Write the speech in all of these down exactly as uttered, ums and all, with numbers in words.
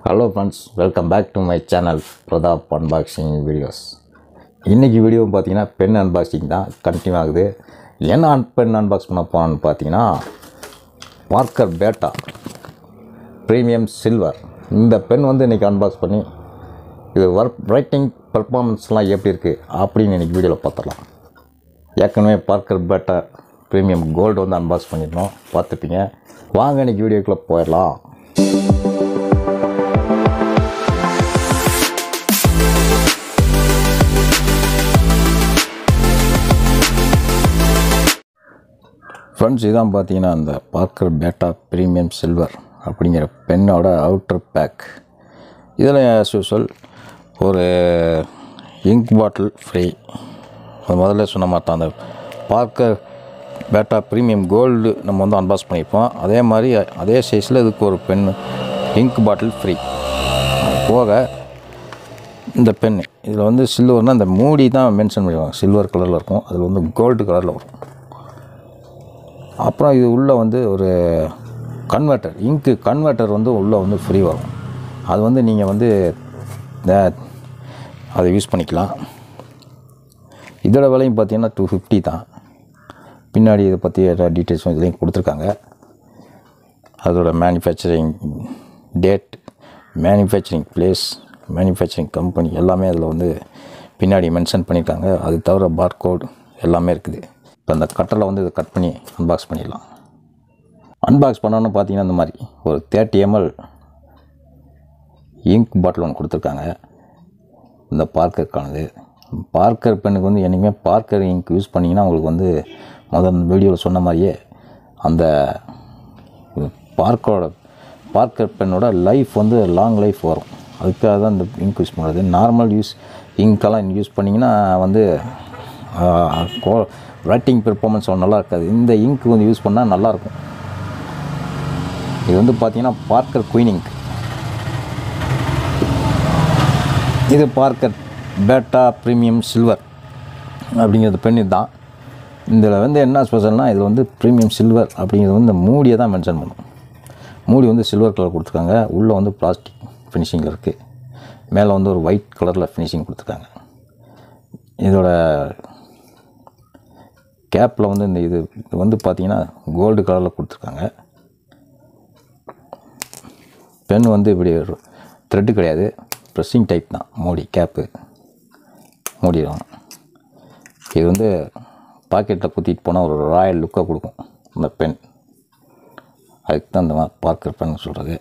Hello friends, welcome back to my channel Pradhap unboxing videos. இன்னைக்கு video பார்த்தீங்கன்னா pen unboxing தான் continue ஆகுது. என்ன பென் அன்பாக்ஸ் பண்ண போறோம்னு பார்த்தீங்கன்னா பார்க்கர் பேட்டா பிரீமியம் சில்வர். இந்த பென் வந்து இன்னைக்கு அன்பாக்ஸ் பண்ணி இது ஒர்க் ரைட்டிங் பெர்ஃபார்மன்ஸ்லாம் எப்படி இருக்குது அப்படின்னு இன்னைக்கு வீடியோவில் பார்த்துடலாம். ஏற்கனவே பார்க்கர் பேட்டா பிரீமியம் கோல்டு வந்து அன்பாக்ஸ் பண்ணியிருந்தோம், பார்த்துப்பீங்க. வாங்க இன்னைக்கு வீடியோக்குள்ளே போயிடலாம். ஃப்ரெண்ட்ஸ், இதான் பார்த்தீங்கன்னா அந்த பார்க்கர் பேட்டா ப்ரீமியம் சில்வர் அப்படிங்கிற பென்னோட அவுட்டர் பேக். இதில் ஆஸ் யூஸ்வல் ஒரு இங்க் பாட்டில் ஃப்ரீ. அது முதல்ல சொன்ன மாதிரி தான் அந்த பார்க்கர் பேட்டா ப்ரீமியம் கோல்டு நம்ம வந்து அன்பாக்ஸ் பண்ணியிருப்போம். அதே மாதிரி அதே சைஸில் இதுக்கு ஒரு பென் இங்க் பாட்டில் ஃப்ரீ. போக இந்த பென்னு இதில் வந்து சில்வர்னால் இந்த மூடி தான் மென்ஷன் பண்ணிடுவாங்க, சில்வர் கலரில் இருக்கும். அதில் வந்து கோல்டு கலரில் வரும். அப்புறம் இது உள்ளே வந்து ஒரு கன்வெர்ட்டர், இங்க்கு கன்வெர்ட்டர் வந்து உள்ளே வந்து ஃப்ரீ வரும். அது வந்து நீங்கள் வந்து அதை யூஸ் பண்ணிக்கலாம். இதோட விலையும் பார்த்தீங்கன்னா டூ ஃபிஃப்டி தான். பின்னாடி இதை பற்றி டீட்டெயில்ஸும் இதுலேயும் கொடுத்துருக்காங்க. அதோட manufacturing date, manufacturing place, manufacturing company எல்லாமே அதில் வந்து பின்னாடி மென்ஷன் பண்ணியிருக்காங்க. அது தவிர பார்கோட் எல்லாமே இருக்குது. இப்போ அந்த கட்டரில் வந்து இதை கட் பண்ணி அன்பாக்ஸ் பண்ணிடலாம். அன்பாக்ஸ் பண்ணோன்னு பார்த்தீங்கன்னா இந்த மாதிரி ஒரு தேர்ட்டி எம்எல் இங்க் பாட்டில் ஒன்று கொடுத்துருக்காங்க. இந்த பார்க்கருக்கானது. பார்க்கர் பெண்ணுக்கு வந்து என்றைக்குமே பார்க்கர் இங்க் யூஸ் பண்ணிங்கன்னா உங்களுக்கு வந்து முதல் வீடியோவில் சொன்ன மாதிரியே அந்த பார்க்கரோட பார்க்கர் பெண்ணோட லைஃப் வந்து லாங் லைஃப் வரும். அதுக்காக தான் இந்த இங்க் யூஸ் பண்ணுறது. நார்மல் யூஸ் இங்க்கெல்லாம் யூஸ் பண்ணிங்கன்னா வந்து ரைட்டிங் பெர்ஃபார்மன்ஸ் நல்லா இருக்காது. இந்த இங்க் வந்து யூஸ் பண்ணால் நல்லாயிருக்கும். இது வந்து பார்த்திங்கன்னா பார்க்கர் குயின் இங்க். இது பார்க்கர் பேட்டா ப்ரீமியம் சில்வர் அப்படிங்கிறது பென் தான். இதில் வந்து என்ன ஸ்பெஷல்னால் இதில் வந்து ப்ரீமியம் சில்வர் அப்படிங்கிறது வந்து இந்த மூடியை தான் மென்ஷன் பண்ணும். மூடி வந்து சில்வர் கலர் கொடுத்துருக்காங்க. உள்ளே வந்து பிளாஸ்டிக் ஃபினிஷிங்கில் இருக்குது. மேலே வந்து ஒரு ஒயிட் கலரில் ஃபினிஷிங் கொடுத்துருக்காங்க. இதோட கேப்பில் வந்து இந்த இது வந்து பார்த்திங்கன்னா கோல்டு கலரில் கொடுத்துருக்காங்க. பென் வந்து இப்படி த்ரெட்டு கிடையாது, ப்ரெஸ்ஸிங் டைப் தான். மூடி கேப்பு மூடிடும். இது வந்து பாக்கெட்டில் குத்திட்டு போனால் ஒரு ராயல் லுக்காக கொடுக்கும் இந்த பென். அதுக்கு தான் இந்த மாதிரி பார்க்கர் பென் சொல்கிறது.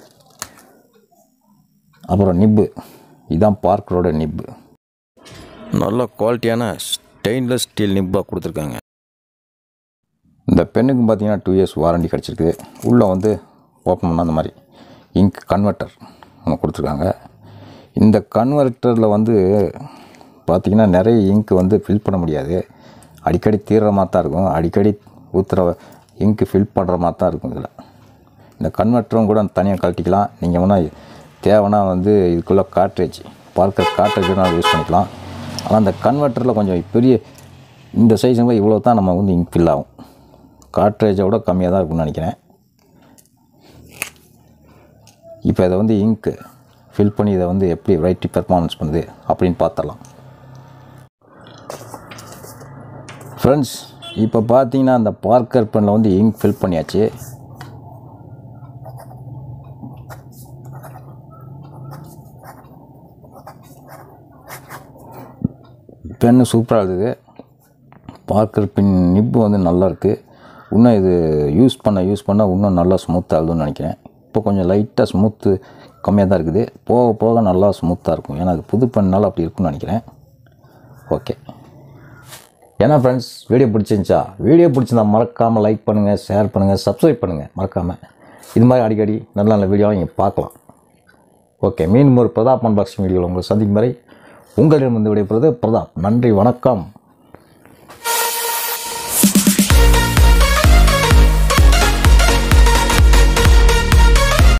அப்புறம் நிப்பு, இதுதான் பார்க்கரோட நிப்பு. நல்ல குவாலிட்டியான ஸ்டெயின்லெஸ் ஸ்டீல் நிப்பாக கொடுத்துருக்காங்க. இந்த பென்னுக்கு பார்த்தீங்கன்னா டூ இயர்ஸ் வாரண்டி கிடச்சிருக்கு. உள்ளே வந்து ஓப்பன் பண்ணால் அந்த மாதிரி இங்க் கன்வெர்ட்டர் ஒன்று கொடுத்துருக்காங்க. இந்த கன்வெர்ட்டரில் வந்து பார்த்திங்கன்னா நிறைய இங்க் வந்து ஃபில் பண்ண முடியாது. அடிக்கடி தீர்ற மாதிரி தான் இருக்கும். அடிக்கடி ஊற்றுற இங்க்கு ஃபில் பண்ணுற மாதிரி தான் இருக்கும். இதில் இந்த கன்வெர்ட்டரும் கூட தனியாக கழட்டிக்கலாம். நீங்கள் வேணால் தேவைன்னா வந்து இதுக்குள்ளே கார்ட்ரிட்ஜ், பார்க்கர் கார்ட்ரிட்ஜுனாலும் யூஸ் பண்ணிக்கலாம். ஆனால் அந்த கன்வெர்ட்டரில் கொஞ்சம் பெரிய இந்த சைஸுங்க இவ்வளோ தான் நம்ம வந்து இங்க் ஃபில் ஆகும். கார்ட்ரேஜை விட கம்மியாக தான் இருக்குன்னு நினைக்கிறேன். இப்போ இதை வந்து இங்க்கு ஃபில் பண்ணி இதை வந்து எப்படி ரைட்டி பெர்ஃபார்மன்ஸ் பண்ணுது அப்படின்னு பார்த்துடலாம். ஃப்ரெண்ட்ஸ், இப்போ பார்த்தீங்கன்னா அந்த பார்க்கர் பெனில் வந்து இங்க் ஃபில் பண்ணியாச்சு. பென்னு சூப்பராக இருக்குது. பார்க்கர் பென் நிப்பு வந்து நல்லா இருக்குது. இன்னும் இது யூஸ் பண்ண யூஸ் பண்ணால் இன்னும் நல்லா ஸ்மூத்தாக ஆகுதுன்னு நினைக்கிறேன். இப்போ கொஞ்சம் லைட்டாக ஸ்மூத்து கம்மியாக தான் இருக்குது. போக போக நல்லா ஸ்மூத்தாக இருக்கும். ஏன்னா அது புது பெண்ணால் அப்படி இருக்குன்னு நினைக்கிறேன். ஓகே, ஏன்னா ஃப்ரெண்ட்ஸ், வீடியோ பிடிச்சிருந்துச்சா? வீடியோ பிடிச்சிருந்தா மறக்காமல் லைக் பண்ணுங்கள், ஷேர் பண்ணுங்கள், சப்ஸ்கிரைப் பண்ணுங்கள் மறக்காமல். இது மாதிரி அடிக்கடி நல்ல நல்ல வீடியோவை நீங்கள் பார்க்கலாம். ஓகே, மீண்டும் ஒரு பிரதாப் அன்பாக்சிங் வீடியோவில் உங்களை சந்திக்கும் வரை உங்களிடம் வந்து விடைபெறுவது பிரதாப். நன்றி, வணக்கம்.